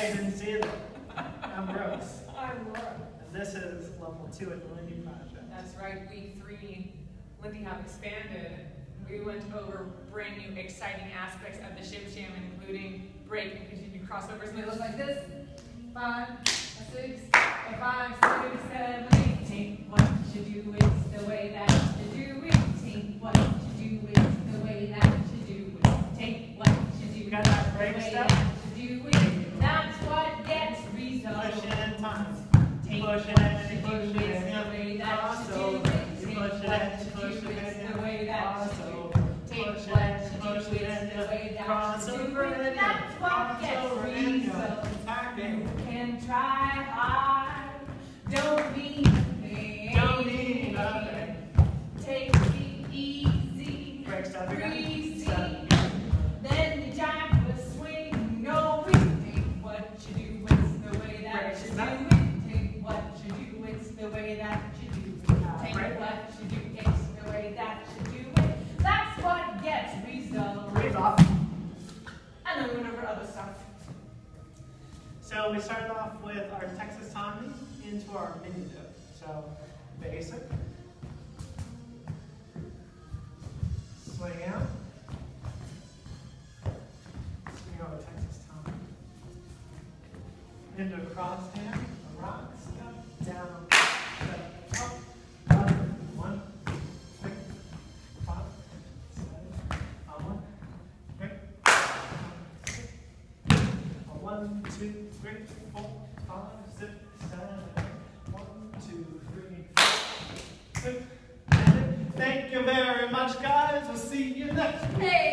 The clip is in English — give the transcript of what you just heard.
I didn't see it. I'm Rose. I'm Laura. And this is level 2 at the Lindy project. That's right, week 3, Lindy have expanded. We went over brand new exciting aspects of the Shim Sham, including break and continued crossovers. And it looks like this. 5, 6, 5, 6, 7, 8. Take what you do, it's the way that you do it. Take what you do, it's the way that you do it. Take what you do, You got that break the way step? that you do it. That's what gets results. Push it in time. Take Push what it in, you push do, it it's in. the way that you do it. You Take push what it in, you push do, it it's in. the way that you do it. Take what you do, it's the way that you do it. That's what gets results. You can try hard, don't mean nothing. Don't mean nothing. Take it easy, Break step again. breezy. Step. Then you jive the swing. No, it ain't what you do, it's the way that you do it. Take what you do, it's the way that you do it. Take what you do, it's the way that you do it. That's what gets results. Breathe off. And then we went over other stuff. So we started off with our Texas Tommy into our Minne Dip. So basic. Swing out. Swing over Texas Tommy. Into a crosshand. A rock step. Down. Step up. Up. 1. Quick. 5. 7. 1. Quick. 1, 2, 3, 4, 5, 6, 7, 8. 1, 2, 3, 4, 6. Thank you very much, guys. We'll see you next week. Hey!